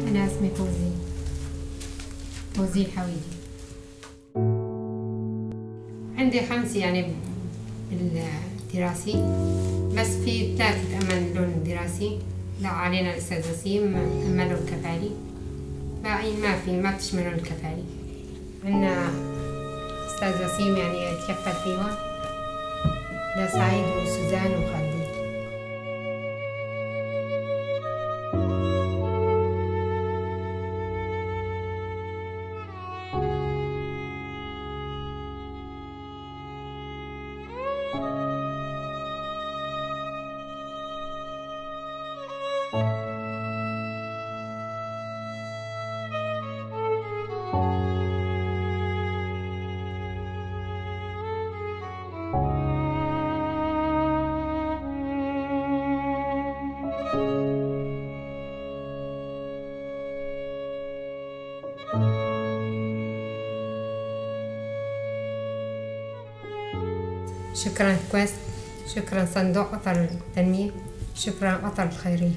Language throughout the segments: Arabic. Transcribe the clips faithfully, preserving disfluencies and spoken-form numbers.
أنا اسمي فوزي فوزي الحويدي. عندي خمس يعني بالدراسي، بس في ثلاثة أمل لون دراسي. لا علينا الأستاذ وسيم أمله الكفالي، باقي ما في ما بتشملون الكفالي. عندنا أستاذ وسيم يعني يتكفل فيهم لسعيد وسوزان وخالدي. شكرا كويس، شكرا صندوق قطر التنمية، شكرا قطر الخيرية.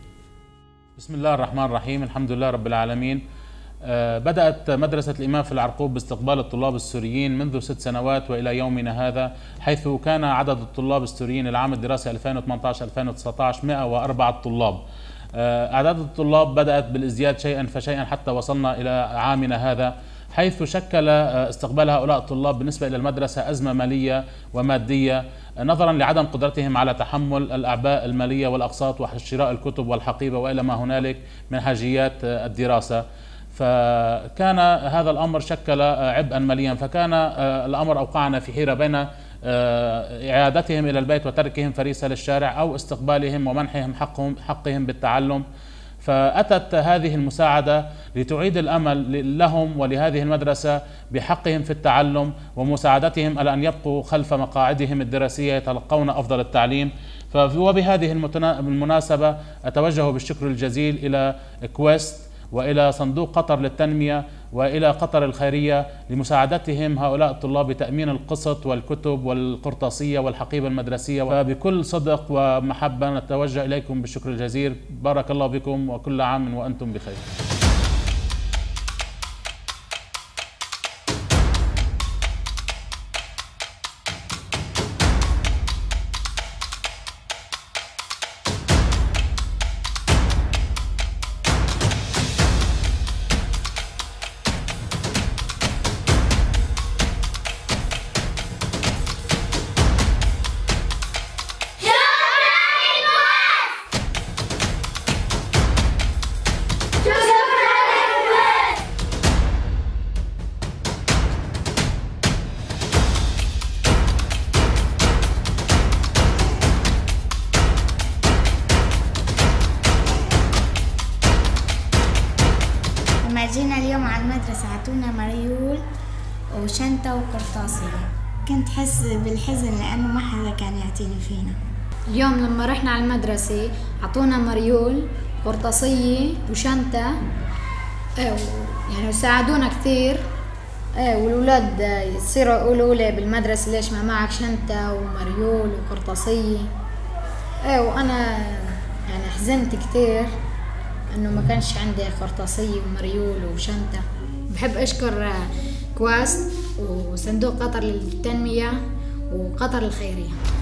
بسم الله الرحمن الرحيم، الحمد لله رب العالمين. آه بدأت مدرسة الإمام في العرقوب باستقبال الطلاب السوريين منذ ست سنوات وإلى يومنا هذا، حيث كان عدد الطلاب السوريين العام الدراسي ألفين وثمانية عشر ألفين وتسعة عشر مئة وأربعة طلاب. أعداد الطلاب بدأت بالازدياد شيئا فشيئا حتى وصلنا إلى عامنا هذا، حيث شكل استقبال هؤلاء الطلاب بالنسبة إلى المدرسة أزمة مالية ومادية، نظرا لعدم قدرتهم على تحمل الأعباء المالية والأقساط وشراء الكتب والحقيبة وإلى ما هنالك من حاجيات الدراسة. فكان هذا الأمر شكل عبئا ماليا، فكان الأمر أوقعنا في حيرة بين إعادتهم إلى البيت وتركهم فريسة للشارع أو استقبالهم ومنحهم حقهم حقهم بالتعلم. فأتت هذه المساعدة لتعيد الأمل لهم ولهذه المدرسة بحقهم في التعلم ومساعدتهم على أن يبقوا خلف مقاعدهم الدراسية يتلقون أفضل التعليم. وبهذه المناسبة أتوجه بالشكر الجزيل إلى كويست وإلى صندوق قطر للتنمية وإلى قطر الخيرية لمساعدتهم هؤلاء الطلاب بتأمين القسط والكتب والقرطاسية والحقيبة المدرسية. وبكل صدق ومحبة نتوجه إليكم بالشكر الجزيل. بارك الله بكم وكل عام وأنتم بخير. لما جينا اليوم على المدرسة عطونا مريول وشنطة وقرطاسية، كنت حس بالحزن لأنه ما حدا كان يعطيني فينا. اليوم لما رحنا على المدرسة عطونا مريول قرطاسية وشنطة، يعني ساعدونا كثير، والأولاد يصيروا يقولوا لي بالمدرسة ليش ما معك شنطة ومريول وقرطاسية. وأنا يعني حزنت كثير انه ما كانش عندي قرطاسية ومريول وشنطة. بحب اشكر كواست وصندوق قطر للتنمية وقطر الخيرية.